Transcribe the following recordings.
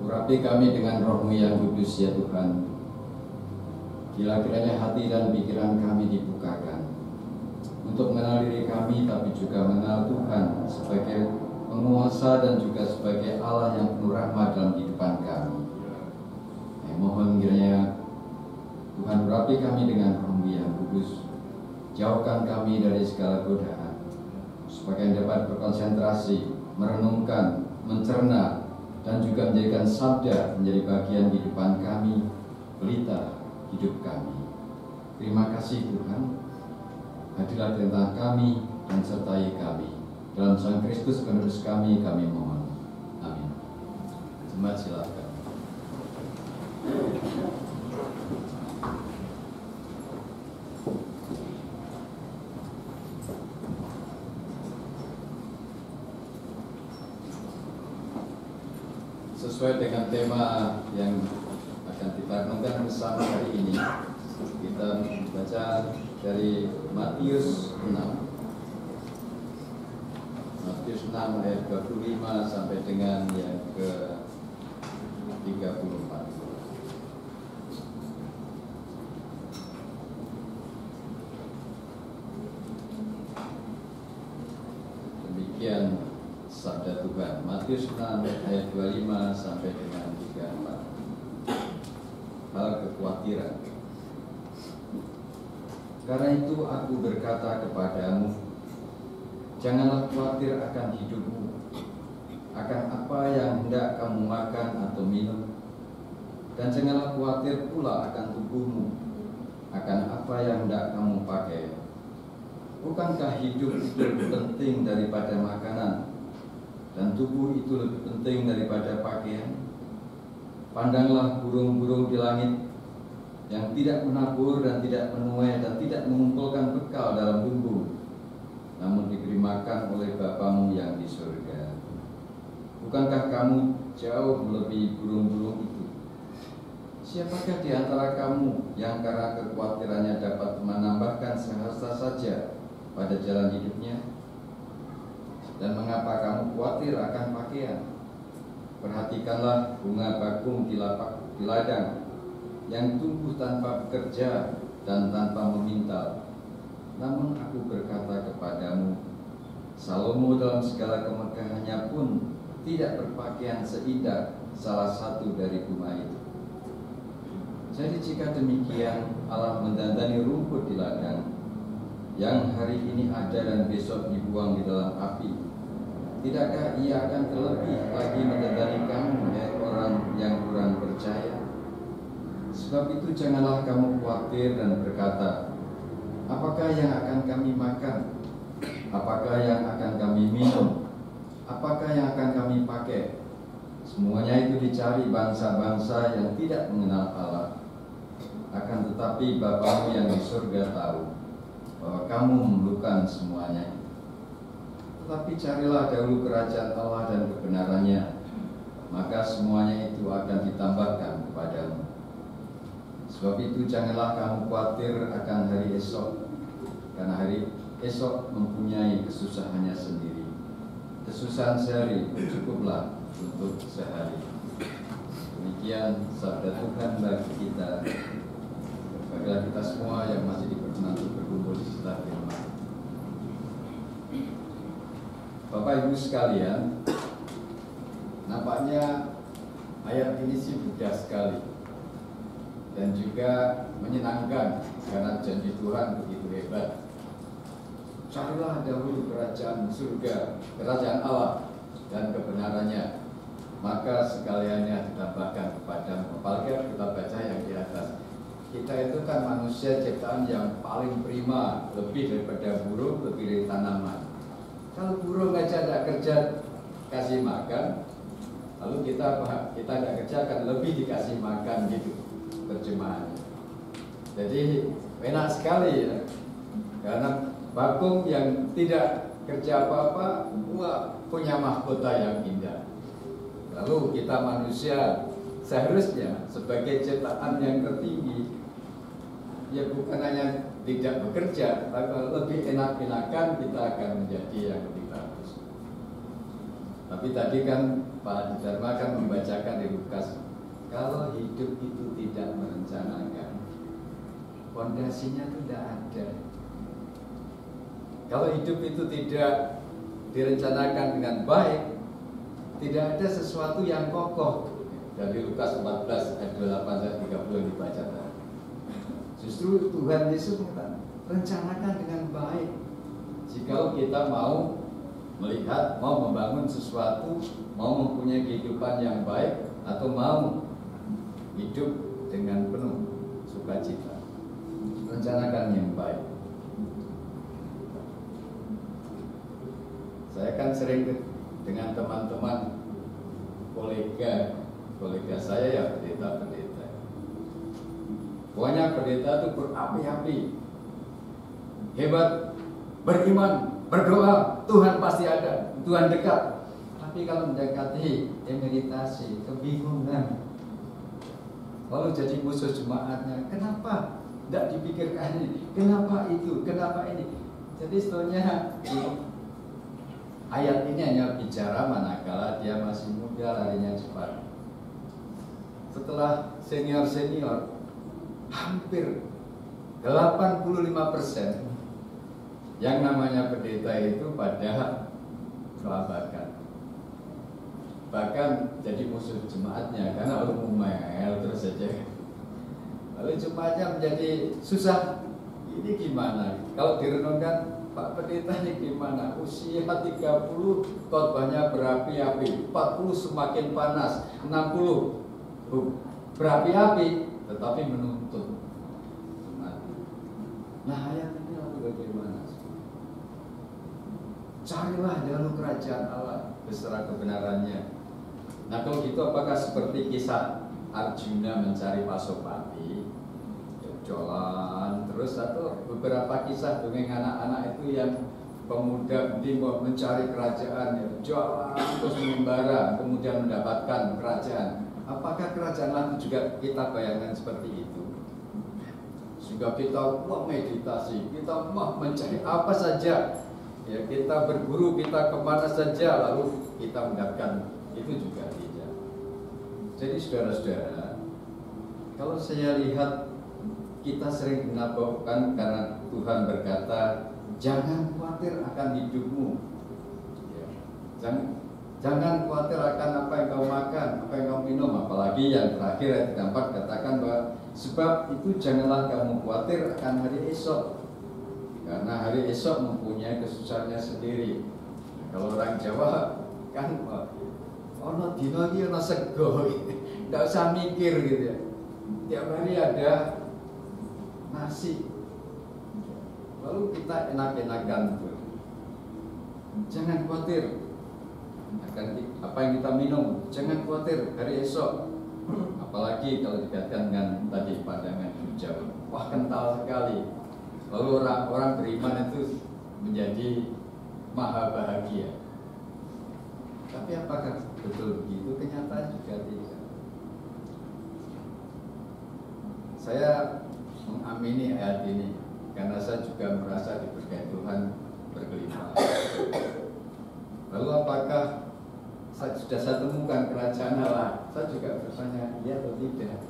Urapi kami dengan Roh-Mu yang kudus ya Tuhan. Bila kiranya hati dan pikiran kami dibukakan untuk mengenal diri kami, tapi juga mengenal Tuhan sebagai penguasa dan juga sebagai Allah yang penuh rahmat dalam kehidupan kami. Mohon kiranya Tuhan urapi kami dengan Roh-Mu yang kudus. Jauhkan kami dari segala godaan, supaya dapat berkonsentrasi, merenungkan, mencerna, dan juga menjadikan sabda menjadi bagian kehidupan kami, pelita hidup kami. Terima kasih Tuhan. Hadirlah di tengah kami dan sertai kami. Dalam Sang Kristus penerus kami mohon. Amin. Jemaat silakan. Sesuai dengan tema yang akan kita renungkan bersama hari ini, kita baca dari Matius 6. Matius 6 ayat 25 sampai dengan yang ke 34. Demikian sabda Tuhan. Matius 6 ayat 25 sampai dengan 34. Hal kekhawatiran. Karena itu aku berkata kepadamu, janganlah khawatir akan hidupmu, akan apa yang hendak kamu makan atau minum, dan janganlah khawatir pula akan tubuhmu, akan apa yang hendak kamu pakai. Bukankah hidup itu lebih penting daripada makanan, dan tubuh itu lebih penting daripada pakaian? Pandanglah burung-burung di langit, yang tidak menabur dan tidak menuai dan tidak mengumpulkan bekal dalam lumbung, namun diberi makan oleh Bapamu yang di surga. Bukankah kamu jauh melebihi burung-burung itu? Siapakah di antara kamu yang karena kekhawatirannya dapat menambahkan sehasta saja pada jalan hidupnya? Dan mengapa kamu khawatir akan pakaian? Perhatikanlah bunga bakung di ladang, yang tumbuh tanpa bekerja dan tanpa memintal. Namun aku berkata kepadamu, Salomo dalam segala kemegahannya pun tidak berpakaian seindah salah satu dari bunga itu. Jadi jika demikian Allah mendandani rumput di ladang, yang hari ini ada dan besok dibuang di dalam api, tidakkah ia akan terlebih lagi mendandani kamu, ya orang yang kurang percaya? Sebab itu janganlah kamu khawatir dan berkata, apakah yang akan kami makan? Apakah yang akan kami minum? Apakah yang akan kami pakai? Semuanya itu dicari bangsa-bangsa yang tidak mengenal Allah. Akan tetapi Bapamu yang di surga tahu bahwa kamu memerlukan semuanya. Tetapi carilah dahulu kerajaan Allah dan kebenarannya, maka semuanya itu akan ditambahkan kepadamu. Sebab itu janganlah kamu khawatir akan hari esok, karena hari esok mempunyai kesusahannya sendiri. Kesusahan sehari cukuplah untuk sehari. Demikian sabda Tuhan bagi kita. Bagilah kita semua yang masih diperkenan untuk berkumpul di sekitar firman. Bapak Ibu sekalian, nampaknya ayat ini sih mudah sekali dan juga menyenangkan karena janji Tuhan begitu hebat. Carilah dahulu kerajaan surga, kerajaan Allah dan kebenarannya, maka sekaliannya ditambahkan kepadamu. Apalagi kita baca yang di atas. Kita itu kan manusia ciptaan yang paling prima, lebih daripada burung, lebih dari tanaman. Kalau burung aja tidak kerja kasih makan, lalu kita tidak kerja akan lebih dikasih makan gitu terjemahannya. Jadi enak sekali ya, karena bakung yang tidak kerja apa-apa, punya mahkota yang indah. Lalu kita manusia seharusnya sebagai ciptaan yang tertinggi, ya bukan hanya tidak bekerja, tapi lebih enak-enakan kita akan menjadi yang lebih bagus. Tapi tadi kan Pak Dharma kan membacakan di Lukas, kalau hidup itu tidak merencanakan, fondasinya itu tidak ada. Kalau hidup itu tidak direncanakan dengan baik, tidak ada sesuatu yang kokoh. Dari Lukas 14 ayat 28 30 dibaca tadi. Justru Tuhan Yesus mengatakan, rencanakan dengan baik. Jika kita mau melihat, mau membangun sesuatu, mau mempunyai kehidupan yang baik, atau mau hidup dengan penuh sukacita, rencanakan yang baik. Saya kan sering dengan teman-teman kolega saya ya pendeta. Pokoknya pendeta itu berapi-api, hebat, beriman, berdoa, Tuhan pasti ada, Tuhan dekat. Tapi kalau mendekati meditasi, kebingungan, lalu jadi musuh jemaatnya. Kenapa tidak dipikirkan ini? Kenapa itu? Kenapa ini? Jadi sebetulnya ayat ini hanya bicara manakala dia masih muda, larinya cepat. Setelah senior, hampir 85% yang namanya pendeta itu pada kelabakan, bahkan jadi musuh jemaatnya karena ngomel terus saja. Lalu jemaatnya menjadi susah. Ini gimana? Kalau direnungkan, Pak pendeta ini gimana? Usia 30, khotbahnya berapi-api, 40 semakin panas, 60 berapi-api, tetapi menuntut mati. Nah, ayat ini lalu bagaimana? Carilah jalur kerajaan Allah beserta kebenarannya. Nah, kalau gitu apakah seperti kisah Arjuna mencari Pasopati, jalan terus, atau beberapa kisah dongeng anak-anak itu yang pemuda mencari kerajaan, jalan terus mengembara, kemudian mendapatkan kerajaan? Apakah kerajaan Allah itu juga kita bayangkan seperti itu? Sehingga kita mau meditasi, kita mau mencari apa saja, ya kita berburu, kita kemana saja, lalu kita mendapatkan, itu juga tidak. Jadi saudara-saudara, kalau saya lihat kita sering menampakkan karena Tuhan berkata, jangan khawatir akan hidupmu, ya, jangan khawatir akan apa yang kau makan, apa yang kau minum. Apalagi yang terakhir ayat 4 katakan bahwa sebab itu janganlah kamu khawatir akan hari esok, karena hari esok mempunyai kesusahannya sendiri. Kalau orang Jawa kan ono dino iki ono sego, tidak usah mikir gitu ya. Tiap hari ada nasi, lalu kita enak-enakan tuh. Jangan khawatir akan apa yang kita minum, jangan khawatir hari esok. Apalagi kalau dikaitkan dengan tadi pandangan hijau, wah kental sekali. Lalu orang beriman itu menjadi maha bahagia. Tapi apakah betul begitu? Kenyataan juga tidak. Saya mengamini ayat ini karena saya juga merasa diberkati Tuhan berkelimpahan. Lalu apakah sudah saya temukan kerajaan Allah? Saya juga bertanya, iya atau tidak?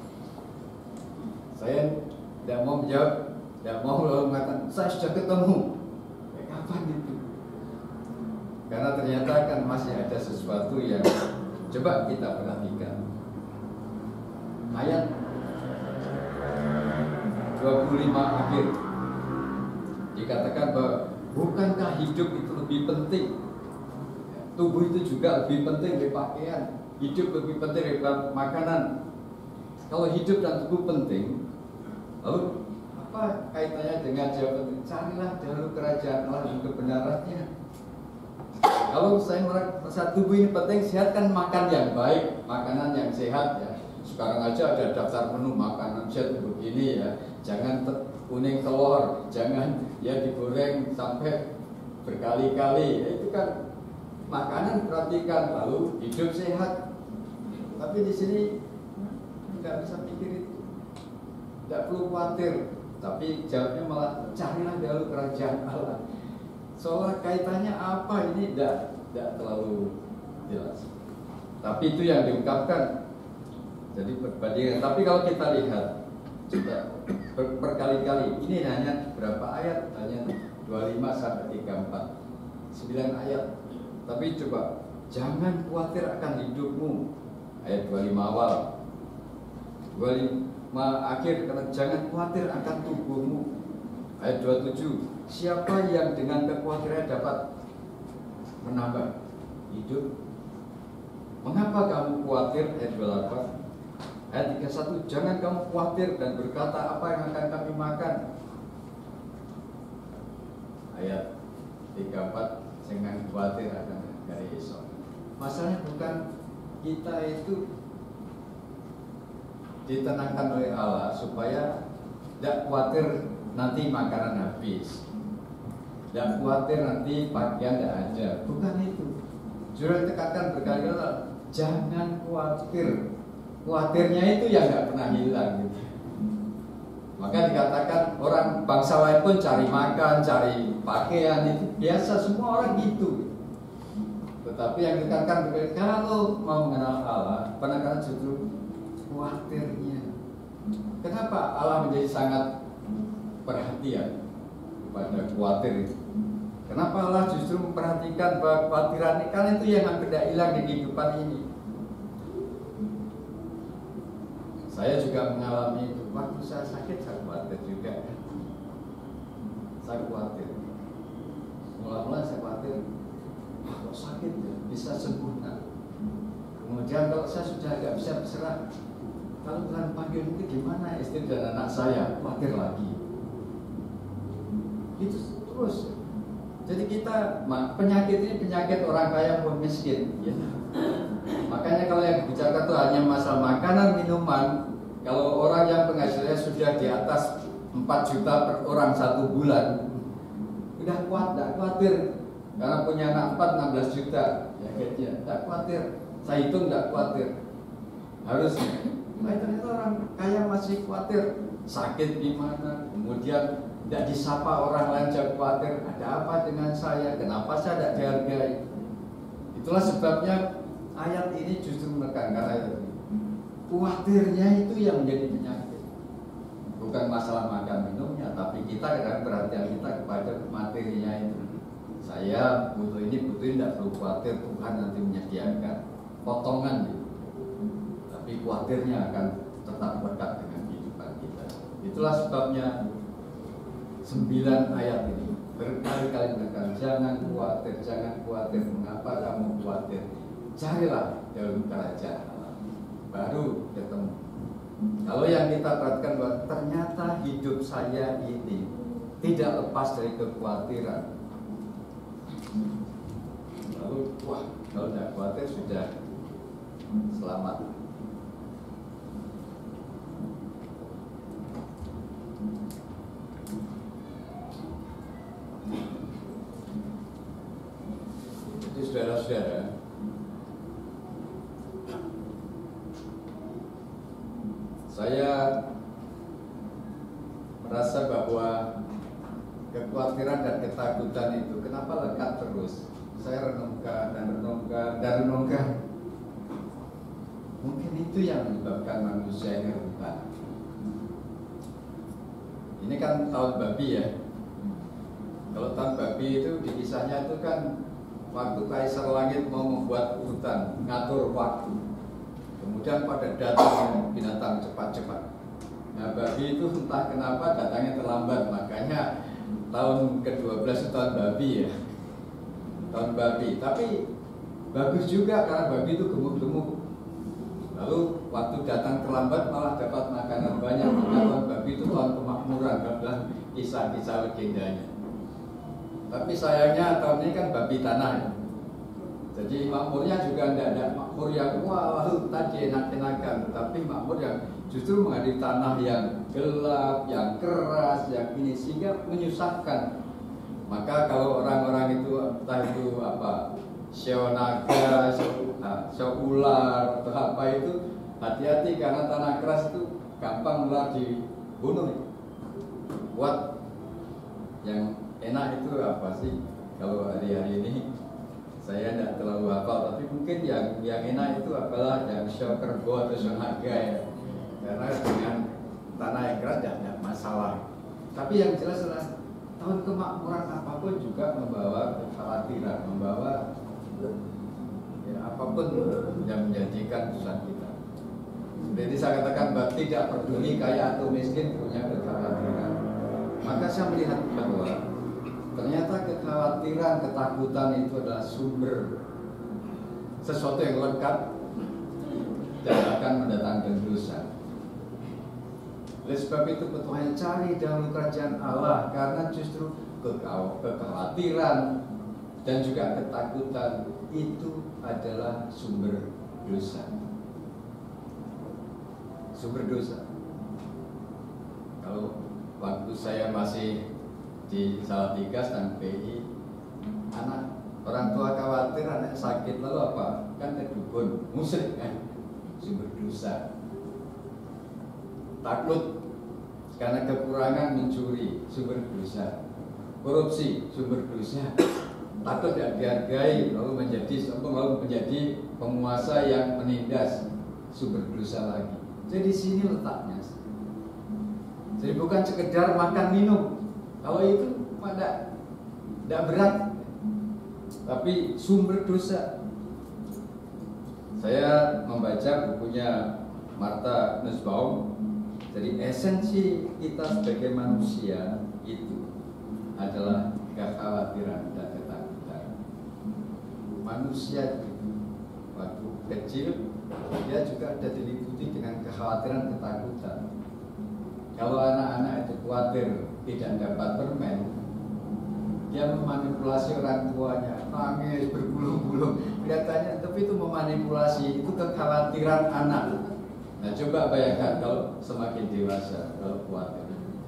Saya tidak mau menjawab, tidak mau mengatakan saya sudah ketemu. Kapan itu? Karena ternyata kan masih ada sesuatu yang coba kita perhatikan. Ayat 25 akhir dikatakan bahwa bukankah hidup itu lebih penting? Tubuh itu juga lebih penting dari pakaian. Hidup lebih penting dari makanan. Kalau hidup dan tubuh penting, lalu apa kaitannya dengan jawaban? Carilah jalur kerajaan Allah dan kebenarannya. Kalau saya merasa tubuh ini penting, sehat kan makan yang baik, makanan yang sehat ya. Sekarang aja ada daftar menu makanan sehat begini ya. Jangan kuning telur, jangan ya digoreng sampai berkali-kali. Itu kan makanan, perhatikan, lalu hidup sehat. Tapi di sini nggak bisa pikir itu, nggak perlu khawatir. Tapi jawabnya malah carilah jalur kerajaan Allah. Soal kaitannya apa ini tidak terlalu jelas. Tapi itu yang diungkapkan. Jadi perbandingan. Tapi kalau kita lihat sudah berkali-kali, ini hanya berapa ayat? Hanya 25 sampai 34, 9 ayat. Tapi coba, jangan khawatir akan hidupmu, ayat 25 awal, 25 akhir, karena jangan khawatir akan tubuhmu, ayat 27. Siapa yang dengan kekhawatiran dapat menambah hidup? Mengapa kamu khawatir? Ayat 28. Ayat 31, jangan kamu khawatir dan berkata apa yang akan kami makan. Ayat 34, jangan khawatir akan hari esok. Masalahnya bukan kita itu ditenangkan oleh Allah supaya tidak khawatir nanti makanan habis, tidak khawatir nanti pakaian tidak ada. Bukan itu. Sudah tekankan berkali-kali, jangan khawatir. Khawatirnya itu yang nggak pernah hilang gitu. Maka dikatakan orang bangsa lain pun cari makan, cari pakaian, itu biasa, semua orang gitu. Tetapi yang dikatakan kalau mau mengenal Allah, kadang-kadang justru khawatirnya. Kenapa Allah menjadi sangat perhatian pada khawatir itu? Kenapa Allah justru memperhatikan bahwa kekhawatiran ini? Karena itu yang hampir tidak hilang di kehidupan ini. Saya juga mengalami itu. Waktu saya sakit, saya khawatir juga. Saya khawatir. Mula-mula saya khawatir, kok sakit ya, bisa sembuh kan? Kemudian kalau saya sudah agak bisa berserah, kalau Tuhan panggil itu gimana istri dan anak saya? Khawatir lagi. Itu terus. Jadi kita, penyakit ini penyakit orang kaya pun miskin ya. Makanya kalau yang dibicarakan itu hanya masalah makanan, minuman. Kalau orang yang penghasilannya sudah di atas 4 juta per orang 1 bulan, udah tidak khawatir. Karena punya anak 16 juta, ya kayaknya tidak khawatir. Saya hitung tidak khawatir. Harusnya. Nah, ternyata orang kaya masih khawatir. Sakit gimana? Kemudian tidak disapa orang lain, jauh khawatir. Ada apa dengan saya? Kenapa saya tidak dihargai? Itulah sebabnya ayat ini justru menekankan ayat ini. Khawatirnya itu yang menjadi penyakit. Bukan masalah makan minumnya, tapi kita kadang perhatian kita kepada materinya itu. Saya butuh ini, tidak perlu khawatir, Tuhan nanti menyediakan potongan gitu. Tapi khawatirnya akan tetap berkat dengan kehidupan kita. Itulah sebabnya 9 ayat ini berkali-kali menekan, jangan khawatir, mengapa kamu khawatir? Carilah dalam kerajaan Allah, baru ketemu. Kalau yang kita perhatikan bahwa ternyata hidup saya ini tidak lepas dari kekhawatiran. Lalu, wah, kalau tidak khawatir sudah selamat. Jadi saudara-saudara, saya merasa bahwa kekhawatiran dan ketakutan itu kenapa lekat terus. Saya renungkan dan renungkan. Mungkin itu yang menyebabkan manusia ini rentan. Ini kan tahun babi ya. Kalau tahun babi itu di kisahnya itu kan waktu Kaisar Langit mau membuat urutan, ngatur waktu. Kemudian pada datang binatang cepat-cepat. Nah, babi itu entah kenapa datangnya terlambat, makanya tahun ke-12 itu tahun babi ya. Tahun babi, tapi bagus juga karena babi itu gemuk-gemuk. Lalu waktu datang terlambat malah dapat makanan banyak. Tahun babi itu tahun kemakmuran, dalam kisah-kisah legendanya. Tapi sayangnya tahun ini kan babi tanah ya. Jadi makmurnya juga tidak makmur yang wah tadi enak-enakan, tapi makmur yang justru menghadapi tanah yang gelap, yang keras, yang ini sehingga menyusahkan. Maka kalau orang-orang itu entah itu apa sio naga, sio ular atau apa itu hati-hati karena tanah keras itu gampang ular dibunuh. Buat yang enak itu apa sih kalau hari-hari ini Saya tidak terlalu hafal, tapi mungkin yang enak itu adalah yang Syokerbo atau Sonaga ya. Karena dengan tanah yang keras tidak masalah. Tapi yang jelas adalah tahun kemakmuran apapun juga membawa kekhawatiran, membawa ya, apapun yang menjadikan usaha kita. Jadi saya katakan bahwa tidak peduli kaya atau miskin punya kekhawatiran. Maka saya melihat bahwa ternyata kekhawatiran, ketakutan itu adalah sumber sesuatu yang lengkap dan akan mendatangkan dosa. Oleh sebab itu Tuhan cari dahulu kerajaan Allah, karena justru kekhawatiran dan juga ketakutan itu adalah sumber dosa. Sumber dosa. Kalau waktu saya masih di Salatiga dan PI, orang tua khawatir anak sakit lalu apa? Kan ke dukun, musyrik kan, sumber dosa. Takut karena kekurangan mencuri, sumber dosa. Korupsi, sumber dosa. Takut tidak dihargai lalu menjadi sombong, lalu menjadi penguasa yang menindas, sumber dosa lagi. Jadi sini letaknya. Jadi bukan sekedar makan minum. Kalau itu pada tidak berat, tapi sumber dosa. Saya membaca bukunya Martha Nussbaum. Jadi esensi kita sebagai manusia itu adalah kekhawatiran dan ketakutan. Manusia waktu kecil dia juga ada diliputi dengan kekhawatiran, ketakutan. Kalau anak-anak itu khawatir tidak dapat permen, dia memanipulasi orang tuanya, nangis bergulung-gulung. Kelihatannya, tapi itu memanipulasi, itu kekhawatiran anak. Nah coba bayangkan kalau semakin dewasa, kalau khawatir.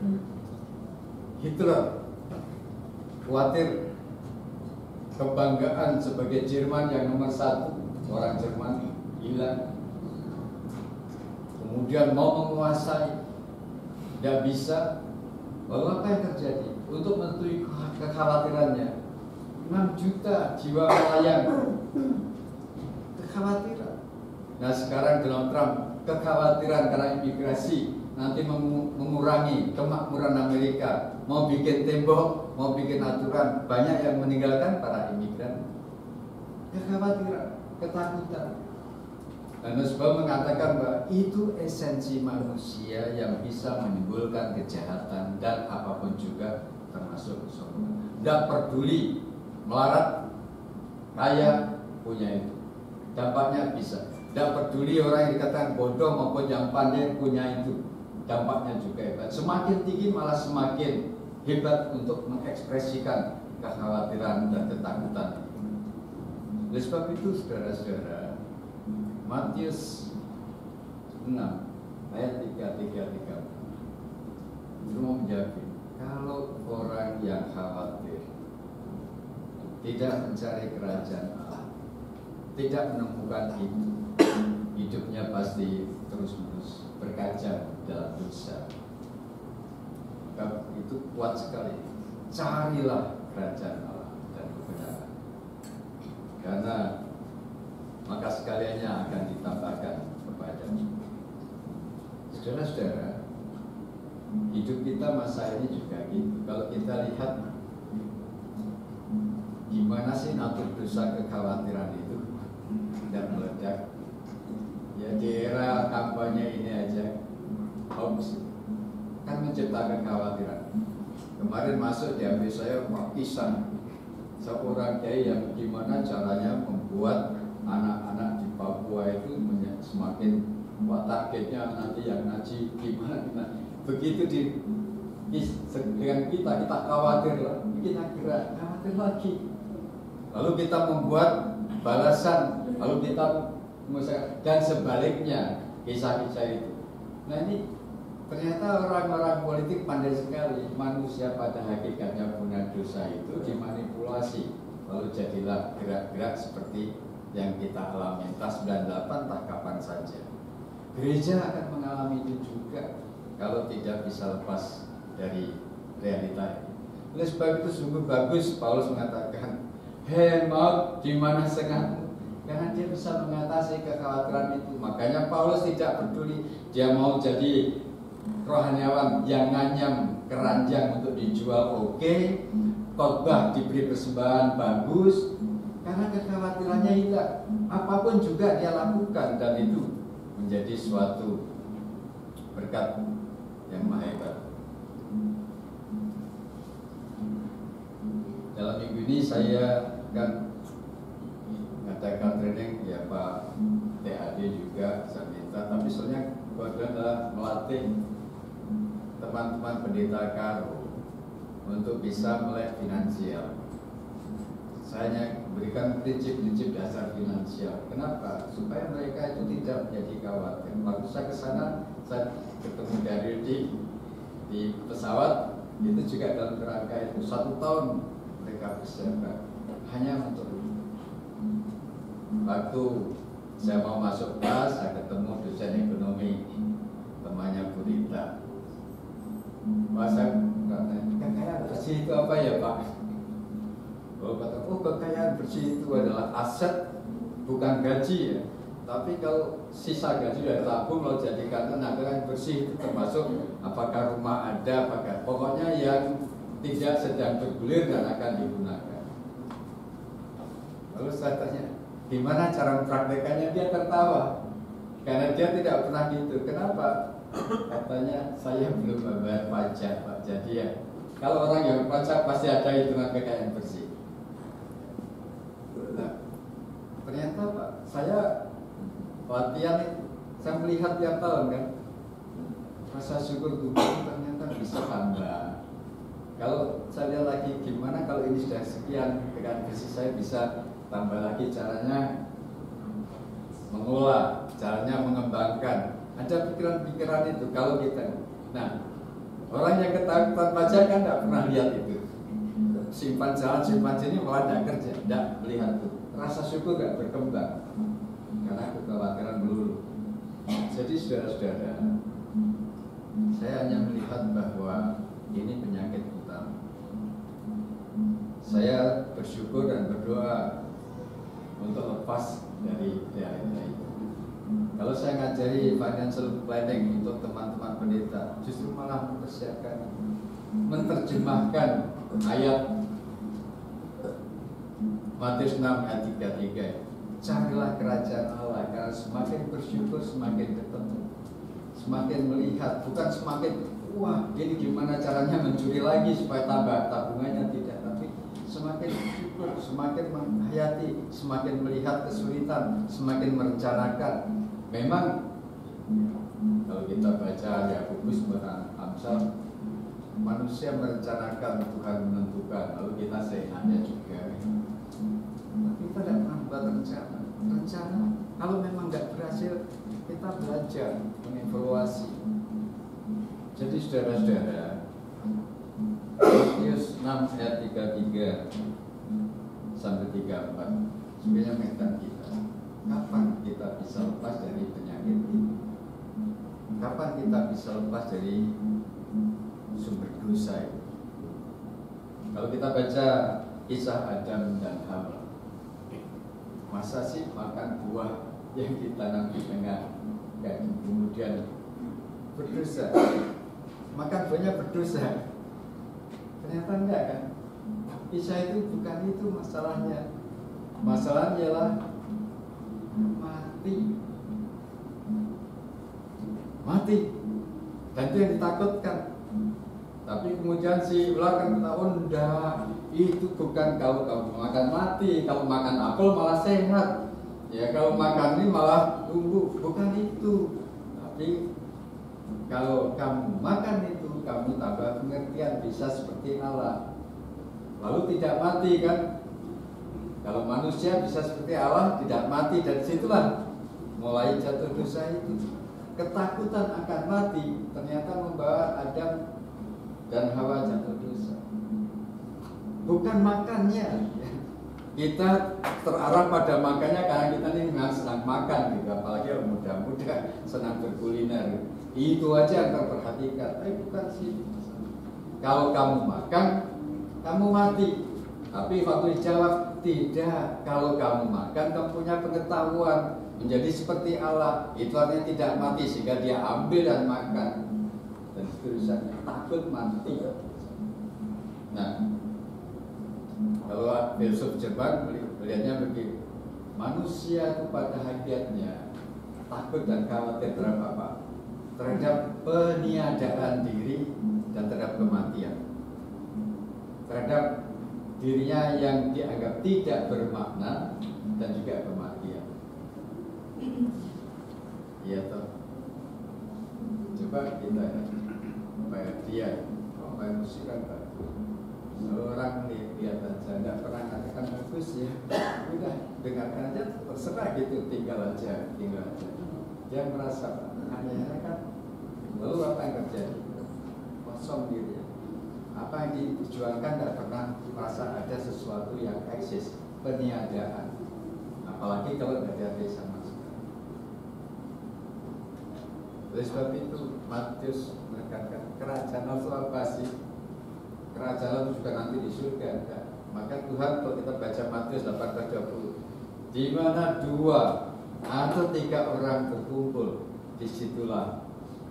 Hitler khawatir kebanggaan sebagai Jerman yang nomor 1, orang Jerman hilang. Kemudian mau menguasai, tidak bisa. Lalu apa yang terjadi? Untuk menentuhi kekhawatirannya, 6 juta jiwa melayang. Kekhawatiran. Nah sekarang Donald Trump, kekhawatiran karena imigrasi nanti mengurangi kemakmuran Amerika, mau bikin tembok, mau bikin aturan, banyak yang meninggalkan para imigran. Kekhawatiran, ketakutan. Dan Nussbaum mengatakan bahwa itu esensi manusia yang bisa menimbulkan kejahatan dan apapun juga, termasuk kesombongan. Tidak peduli melarat, kaya, punya itu. Dampaknya bisa. Tidak peduli orang yang dikatakan bodoh maupun yang pandai punya itu. Dampaknya juga hebat. Semakin tinggi malah semakin hebat untuk mengekspresikan kekhawatiran dan ketakutan. Oleh sebab itu saudara-saudara, Matius 6 ayat 3 itu mau menjawab, kalau orang yang khawatir tidak mencari kerajaan Allah, tidak menemukan itu, hidupnya pasti terus-menerus berkaca dalam dosa. Maka itu kuat sekali. Carilah kerajaan Allah dan kebenaran, karena maka sekaliannya akan ditambahkan kepadamu. Saudara-saudara, hidup kita masa ini juga gitu. Kalau kita lihat gimana sih natur dosa kekhawatiran itu tidak meledak. Ya di era kampanye ini aja hoax kan menciptakan kekhawatiran. Kemarin masuk di HP saya kisah seorang kiai yang gimana caranya membuat anak-anak di Papua itu semakin targetnya nanti yang ngaji gimana. Begitu dengan kita khawatir lah, kita kira khawatir lagi. Lalu kita membuat balasan, lalu kita dan sebaliknya kisah-kisah itu. Nah ini ternyata orang-orang politik pandai sekali. Manusia pada hakikatnya punya dosa itu dimanipulasi, lalu jadilah gerak-gerak seperti yang kita alami entah 98 entah kapan saja. Gereja akan mengalami itu juga kalau tidak bisa lepas dari realita ini. Oleh sebab itu sungguh bagus Paulus mengatakan maut di mana setengahmu, karena dia bisa mengatasi kekhawatiran itu. Makanya Paulus tidak peduli dia mau jadi rohaniawan yang nganyam keranjang untuk dijual, oke, khotbah diberi persembahan bagus, karena kekhawatirannya hilang. Apapun juga dia lakukan, dan itu menjadi suatu berkat yang maha hebat. Dalam minggu ini saya akan mengadakan training, ya Pak TAD juga saya minta, tapi soalnya kebetulan adalah melatih teman-teman pendeta Karo untuk bisa melek finansial. Saya hanya berikan prinsip-prinsip dasar finansial. Kenapa? Supaya mereka itu tidak menjadi khawatir. Waktu saya ke sana, saya ketemu dari di pesawat, itu juga dalam kerangka itu 1 tahun mereka persiapkan hanya untuk itu. Waktu saya mau masuk kelas, saya ketemu dosen ekonomi, temannya Bu Rita. Masa kekayaan bersih itu apa ya Pak? Oh, kata, kekayaan bersih itu adalah aset, bukan gaji ya. Tapi kalau sisa gaji sudah tabung, kalau jadikan kekayaan bersih itu termasuk apakah rumah ada, apakah pokoknya yang tidak sedang bergulir dan akan digunakan. Lalu saya tanya, gimana cara mempraktekannya? Dia tertawa karena dia tidak pernah gitu. Kenapa? Katanya, saya belum membayar pajak Pak. Jadi ya, kalau orang yang berpajak pasti ada hitungan kekayaan bersih. Nah, ternyata Pak, saya latihan itu, saya melihat tiap tahun kan, rasa syukur Tuhan ternyata bisa tambah. Kalau saya lihat lagi gimana kalau ini sudah sekian kekayaan bersih, saya bisa tambah lagi. Caranya mengolah, caranya mengembangkan. Ada pikiran-pikiran itu kalau kita. Nah, orang yang ketakutan pajak kan tidak pernah lihat itu. Simpan jalan, simpan sini malah tidak kerja, tidak melihat itu. Rasa syukur tidak berkembang karena kekhawatiran melulu. Jadi saudara-saudara, saya hanya melihat bahwa ini penyakit utama. Saya bersyukur dan berdoa untuk lepas dari daerah itu. Kalau saya ngajari financial planning untuk teman-teman pendeta, justru malah mempersiapkan, menerjemahkan ayat Matius 6 ayat 33. Carilah kerajaan Allah, karena semakin bersyukur semakin ketemu, semakin melihat, bukan semakin wah ini gimana caranya mencuri lagi supaya tambah tabungannya, tidak, tapi semakin bersyukur, semakin menghayati, semakin melihat kesulitan, semakin merencanakan. Memang kalau kita baca Yakobus dan Amsal, manusia merencanakan, Tuhan menentukan, lalu kita sehatnya juga. Tapi kita tidak pernah buat rencana. Kalau memang nggak berhasil, kita belajar mengevaluasi. Jadi saudara-saudara, Matius 6 ayat 33 sampai 34 sebenarnya mengingatkan kita, kapan kita bisa lepas dari penyakit ini? Kapan kita bisa lepas dari sumber dosa itu? Kalau kita baca kisah Adam dan Hawa, masa sih makan buah yang ditanam di tengah dan kemudian berdosa? Makan buahnya berdosa? Ternyata enggak kan? Kisah itu bukan itu masalahnya. Masalahnya ialah mati, dan itu yang ditakutkan. Tapi kemudian si ular kan ketahuan, enggak, itu bukan kalau kamu makan mati, kalau makan apel malah sehat. Ya kalau makan ini malah tumbuh, bukan itu. Tapi kalau kamu makan itu, kamu tambah pengertian, bisa seperti Allah. Lalu tidak mati kan? Kalau manusia bisa seperti Allah, tidak mati, dan situlah mulai jatuh dosa itu. Ketakutan akan mati ternyata membawa Adam dan Hawa jatuh dosa. Bukan makannya. Kita terarah pada makannya karena kita ini memang senang makan gitu, apalagi yang muda-muda senang berkuliner. Itu aja yang terperhatikan. Tapi bukan sih. Kalau kamu makan, kamu mati. Tapi waktu dijawab, tidak, kalau kamu makan kamu punya pengetahuan menjadi seperti Allah. Itu artinya tidak mati, sehingga dia ambil dan makan. Dan tulisannya takut mati. Nah, kalau filsuf Jepang melihatnya begini, manusia itu pada hakikatnya takut dan khawatir terhadap apa? Terhadap peniadaan diri dan terhadap kematian. Terhadap dirinya yang dianggap tidak bermakna dan juga kematian. Iya toh. Coba kita kayak dia, main musik kan orang lihat aja, tidak pernah katakan bagus ya. Udah dengarkan aja, terserah gitu, tinggal aja. Dia merasa hanya kan, lalu apa yang terjadi? Kosong gitu ya. Apa yang diperjuangkan tidak pernah merasa ada sesuatu yang eksis, peniadaan. Apalagi kalau tidak ada sama sekali. Oleh sebab itu Matius menekankan kerajaan Allah itu apa sih? Kerajaan Allah itu juga nanti di surga kan? Maka Tuhan, kalau kita baca Matius 18:20, di mana 2 atau 3 orang berkumpul, disitulah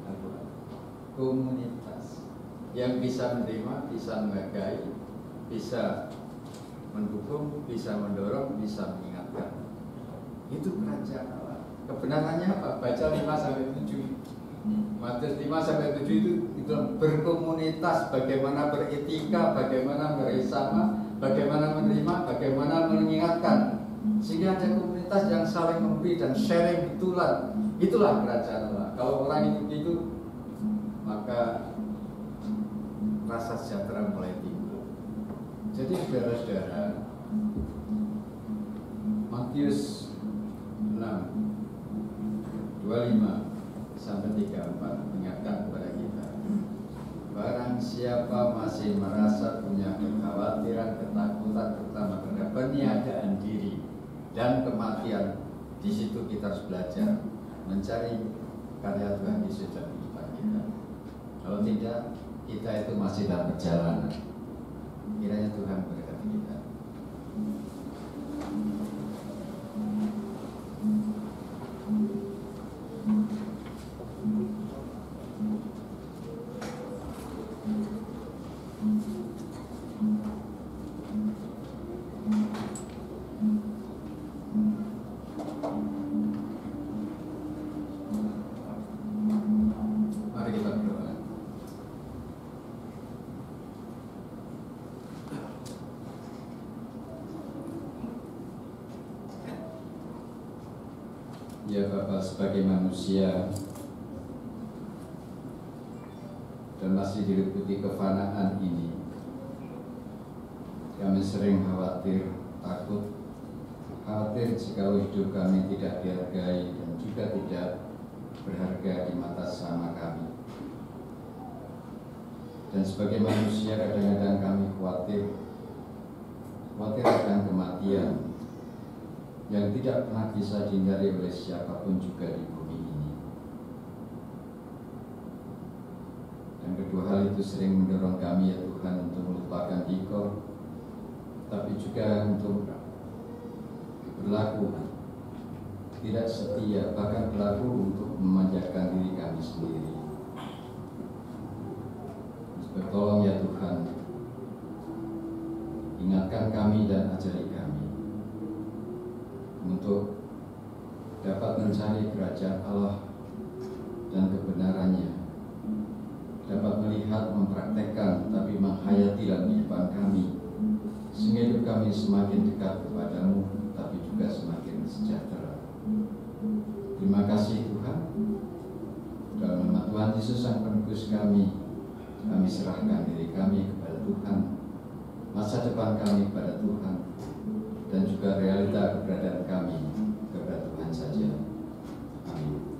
komunitas yang bisa menerima, bisa menghargai, bisa mendukung, bisa mendorong, bisa mengingatkan. Itu kerajaan Allah. Kebenarannya apa? Baca 5-7. Matius 5-7 itu berkomunitas, bagaimana beretika, bagaimana bersama, bagaimana menerima, bagaimana mengingatkan. Sehingga ada komunitas yang saling memberi dan sharing betulan. Itulah kerajaan Allah. Kalau orang itu begitu, maka rasa sejahtera mulai timbul. Jadi saudara-saudara, Matius 6:25-34 mengingatkan kepada kita, barang siapa masih merasa punya kekhawatiran, ketakutan, terutama terhadap peniadaan diri dan kematian, di situ kita harus belajar mencari karya Tuhan Yesus dalam kehidupan kita. Kalau tidak, kita itu masih dalam perjalanan. Kiranya Tuhan berkati kita. Mari kita berdoa. Ya Bapa, sebagai manusia dan masih diliputi kefanaan ini, kami sering khawatir, takut, khawatir jika hidup kami tidak dihargai dan juga tidak berharga di mata sesama kami. Dan sebagai manusia kadang-kadang kami khawatir akan kematian yang tidak pernah bisa dihindari oleh siapapun juga di bumi ini. Dan kedua hal itu sering mendorong kami ya Tuhan untuk melupakan Dikau, tapi juga untuk berlaku tidak setia, bahkan berlaku untuk memanjakan diri kami sendiri. Bertolong ya Tuhan, ingatkan kami dan ajari kami untuk dapat mencari kerajaan Allah dan kebenarannya, dapat melihat, mempraktekkan, tapi menghayati dalam kehidupan kami, sehingga hidup kami semakin dekat kepadamu, tapi juga semakin sejahtera. Terima kasih Tuhan. Dalam nama Tuhan Yesus Sang Penebus kami serahkan diri kami kepada Tuhan, masa depan kami kepada Tuhan, dan juga realita keberadaan kami kepada Tuhan saja. Amin.